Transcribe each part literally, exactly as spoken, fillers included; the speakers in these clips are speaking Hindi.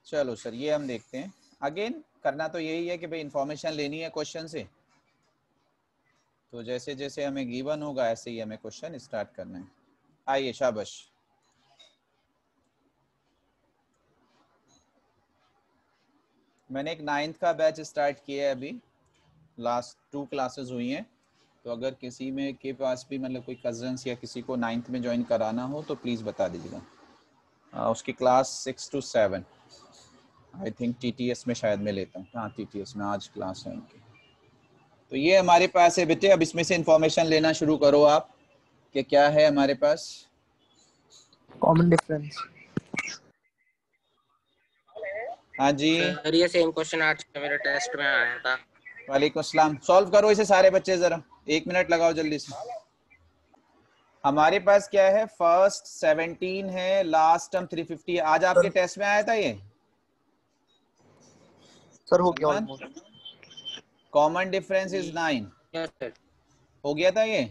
चलो सर ये हम देखते हैं। अगेन करना तो यही है कि भाई इंफॉर्मेशन लेनी है क्वेश्चन से, तो जैसे जैसे हमें गिवन होगा ऐसे ही हमें क्वेश्चन स्टार्ट करना है। आइए शाबाश। मैंने एक नाइन्थ का बैच स्टार्ट किया है अभी, लास्ट टू क्लासेस हुई हैं, तो अगर किसी में के पास भी मतलब कोई कजन्स या किसी को नाइन्थ में ज्वाइन कराना हो तो प्लीज़ बता दीजिएगा। उसकी class six to seven I think TTS में शायद मैं लेता हूँ। हाँ टीटीएस में आज क्लास है उनकी। तो ये हमारे पास है बेटे, अब इसमें से इंफॉर्मेशन लेना शुरू करो आप कि क्या है हमारे पास। Common difference. हाँ जी सर ये सेम क्वेश्चन आज मेरे टेस्ट में आया था। वालेकुम अस्सलाम। सॉल्व करो इसे सारे बच्चे, जरा एक मिनट लगाओ जल्दी से। हमारे पास क्या है, फर्स्ट सेवनटीन है, लास्ट टर्म थ्री फिफ्टी। आज आपके टेस्ट में आया था ये सर हो गया almost. Common difference is nine. Yes sir. हो गया था ये?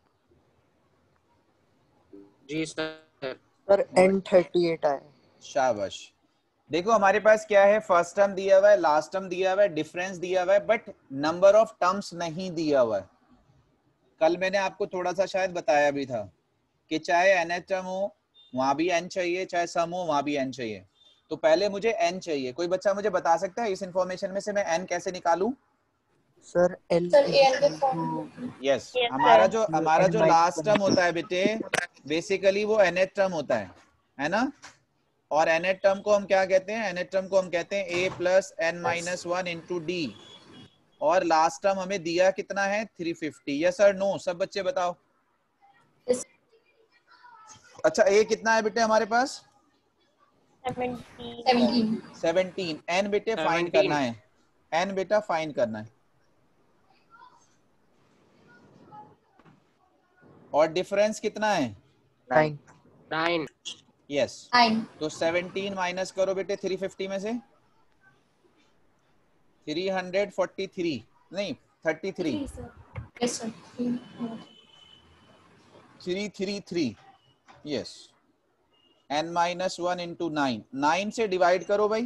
जी sir. Sir n thirty eight आया। शाबाश। देखो हमारे पास क्या है, फर्स्ट टर्म दिया हुआ है, लास्ट टर्म दिया हुआ है, डिफरेंस दिया हुआ है, बट नंबर ऑफ टर्म्स नहीं दिया हुआ है। कल मैंने आपको थोड़ा सा शायद बताया भी था कि चाहे एन टर्म हो वहां भी एन चाहिए, चाहे सम हो वहां भी एन चाहिए। तो पहले मुझे एन चाहिए। कोई बच्चा मुझे बता सकता है इस इंफॉर्मेशन में से मैं एन कैसे निकालूं? सर एल यस, हमारा जो हमारा जो लास्ट टर्म होता है बेटे, बेसिकली वो एन टर्म होता है, है ना। और एन टर्म को हम क्या कहते हैं? एन टर्म को हम कहते हैं a plus n minus one into d. और लास्ट टर्म हमें दिया कितना है? Three fifty. यस और नो सब बच्चे बताओ। अच्छा ए कितना है बेटे हमारे पास? सेवनटीन। एन बेटे फाइंड करना है, एन बेटा फाइंड करना है। और डिफरेंस कितना है? नाइन। नाइन। यस। तो सेवनटीन माइनस करो बेटे थ्री फिफ्टी में से। थ्री हंड्रेड फोर्टी थ्री नहीं thirty three. Three three three. Yes. N minus one into nine. Nine से डिवाइड करो भाई।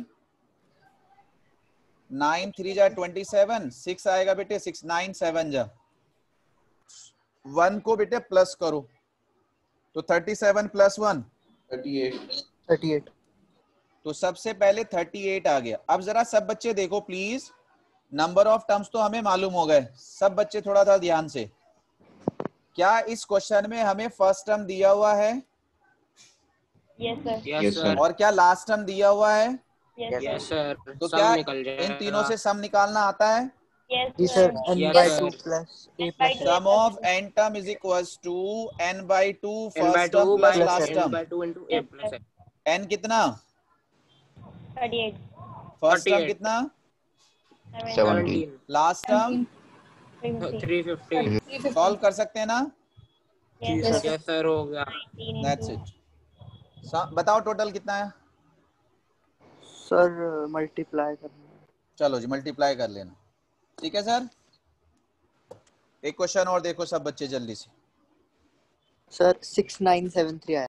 नाइन थ्री जा ट्वेंटी सेवन, सिक्स आएगा बेटे सिक्स, नाइन सेवन जा। वन को बेटे प्लस करो तो thirty seven plus one thirty eight. Thirty eight. तो सबसे पहले थर्टी एट आ गया। अब जरा सब बच्चे देखो प्लीज, नंबर ऑफ टर्म्स तो हमें मालूम हो गए। सब बच्चे थोड़ा सा ध्यान से, क्या इस क्वेश्चन में हमें फर्स्ट टर्म दिया हुआ है? Yes sir. Yes sir. और क्या लास्ट टर्म दिया हुआ है? Yes sir. तो सम क्या निकल जाएगा। इन तीनों से सम निकालना आता है? जी sir n Yes, by sir. Two plus a plus sum of n term is equals to n by two n by first two term by plus last n term. by two into a plus n. N कितना? Thirty eight. First term thirty-eight. कितना? seventeen. Last term three fifty. Solve कर सकते हैं ना? Yes sir हो गया। That's it. बताओ टोटल कितना है? सर मल्टीप्लाई करना है। चलो जी मल्टीप्लाई कर लेना। ठीक है सर। एक क्वेश्चन और देखो सब बच्चे जल्दी से। Sir six nine seven three आया।